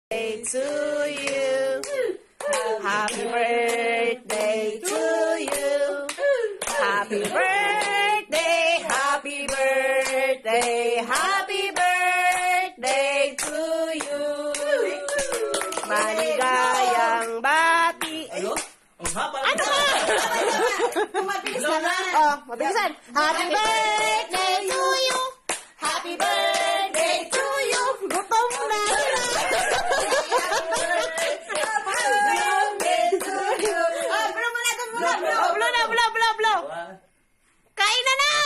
birthday to you. Happy birthday to you. Happy birthday, happy birthday, happy birthday to you. Maligayang bati. Ano? Ang haba. Ano ba? Mabilisan na. Oh, mabilisan. Happy birthday to you. Happy birthday to you. Gutom na. Blow. Kain na na!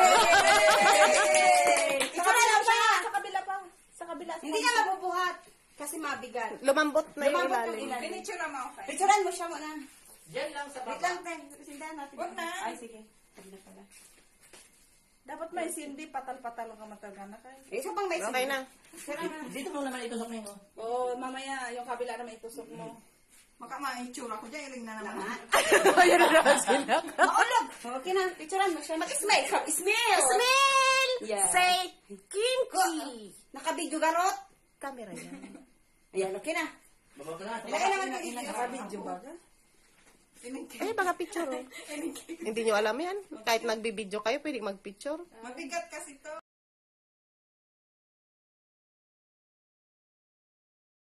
Sa kabila pa. Sa kabila. Hindi ka mabubuhat. Kasi mabigat. Lumambot na yung Lumambot yung ilalim. ilalim. Pinicture mo ako. Picturean mo siya muna. Diyan lang sa Wait baba. lang, Ten. Sindahan natin. Huwag na. Ay, sige. Huwag na pala. Dapat may sindi, patal-patal ka matagana kayo. Isa pang may Okay na. Dito mo naman itusok na yun. Oo, mamaya yung kabila na may itusok mo. Maka maitsura ko dyan, iling na naman. Ayan na naman sila. Maulog. Okay na. Picturean mo siya. Mag-smile. Smile. Smell! Yeah. Say, kimchi! Nakabidyo garot. Camera yan. Ayan, okay na. Baba ka na. Ilagay naman ito dito. Nakabidyo ba ka? Ay, baka picture oh. Hindi nyo alam yan. Kahit nagbibideo kayo, pwede mag-picture. Mabigat kasi to.